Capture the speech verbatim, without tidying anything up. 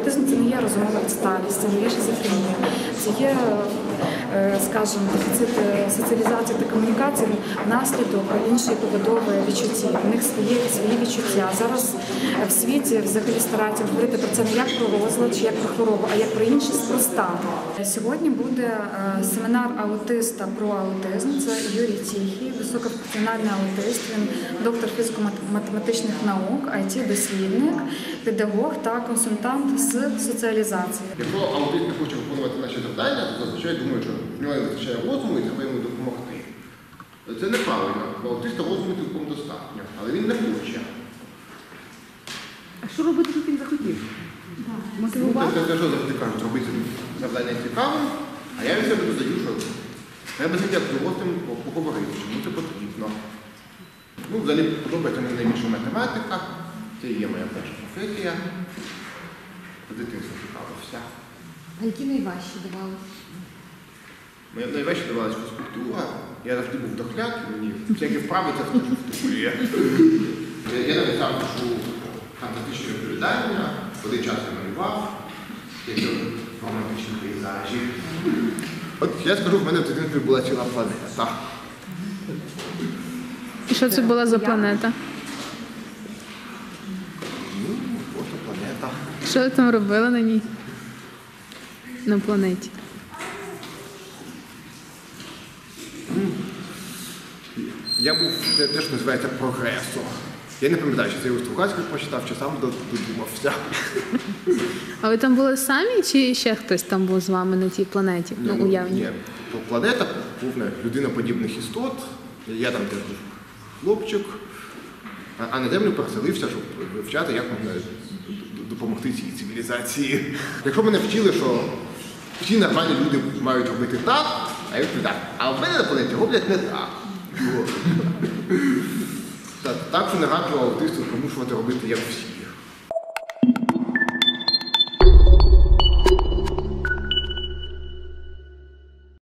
Аутизм – це не є розумова відсталість, це не є шизофренія, це є, скажімо, дефіцит соціалізації та комунікації внаслідок іншої побудови відчуттів. У них свої, свої відчуття. Зараз в світі взагалі стараються говорити про це не як про розлад чи як про хворобу, а як про інше спроста. Сьогодні буде семінар аутиста про аутизм. Це Юрій Тихий, високофункціональний аутист, він доктор фізико-математичних наук, ай ті-дослідник, педагог та консультант з соціалізації. Якщо аутист не хоче виконувати наші завдання, то зазвичай думає, що в нього не вистачає розуму і треба йому допомогти. Це неправильно, бо аутиста розуму цілком достатньо, але він не хоче. А що робити, щоб він захотів? Мотивувати? Ну, те, що завжди кажуть, робити завдання цікавим, а я від себе додаю, що треба з ним як дорослим поговорити, чому це потрібно. Ну, взагалі подобається мені найбільше математика, це є моя перша професія. З дитинства цікавився. А які найважчі давалися? Мені найважче давалася фізкультура. Я завжди був дохляк, мені всякі вправи це в фізкультурі. Я написав пишу фантастичні оповідання, один час я малював, якщо романтичні пейзажі. От я скажу, в мене в дитинстві була ціла планета. І що це була за планета? Ну, просто планета. Що ви там робили на ній? На планеті? Я був те, те, що називається прогресом. Я не пам'ятаю, чи це я у Стругацьких прочитав, чи сам додумався. А ви там були самі, чи ще хтось там був з вами на тій планеті? Ну, уявні. Ні, планета повна людиноподібних істот. Я там теж був хлопчик. А на Землю переселився, щоб вивчати, як можна допомогти цій цивілізації. Якщо мене вчили, що всі нормальні люди мають робити так, а я відповідаю, а в мене на планеті роблять не так. Так, що не раджу аутисту примушувати робити як всі.